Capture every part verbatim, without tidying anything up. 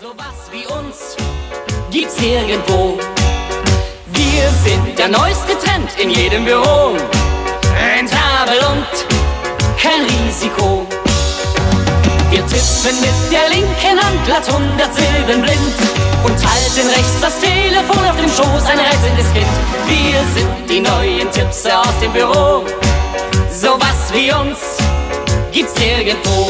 Sowas wie uns gibt's nirgendwo. Wir sind der neueste Trend in jedem Büro. Rentabel und kein Risiko. Wir tippen mit der linken Hand glatt hundert Silben blind und halten rechts das Telefon auf dem Schoß, ein reizendes Kind. Wir sind die neuen Tipps aus dem Büro. Sowas wie uns gibt's nirgendwo.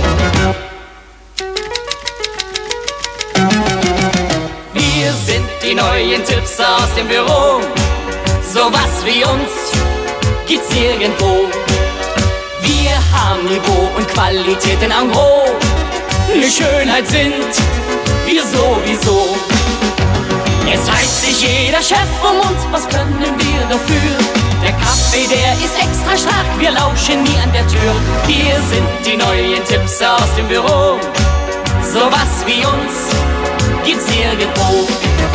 Wir sind die neuen Tipps aus dem Büro. Sowas wie uns gibt's nirgendwo. Wir haben Niveau und Qualität in Angro. Eine Schönheit sind wir sowieso. Es reißt sich jeder Chef um uns, was können wir dafür? Der Kaffee, der ist extra stark, wir lauschen nie an der Tür. Wir sind die neuen Tipps aus dem Büro. Sowas wie uns gibt's nirgendwo.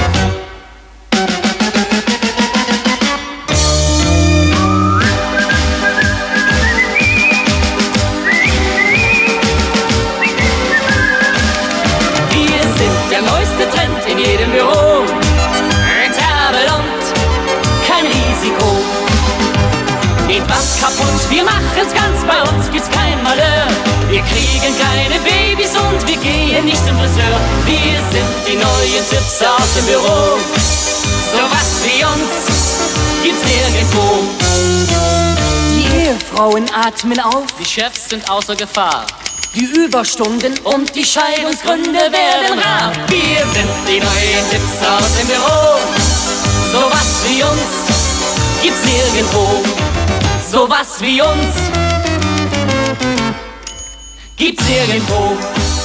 Wir sind der neueste Trend in jedem Büro. Rentabel und kein Risiko. Geht was kaputt, wir machen's ganz, bei uns gibt's kein Malheur. Wir kriegen keine Babys und wir gehen nicht zum Friseur. Wir sind die neuen Tipps aus dem Büro. Sowas wie uns gibt's nirgendwo. Die Ehefrauen atmen auf, Die Chefs sind außer Gefahr. die Überstunden Und die Scheidungsgründe werden rar. Wir sind die neuen Tipps aus dem Büro. Sowas wie uns gibt's nirgendwo. Sowas wie uns gibt's nirgendwo.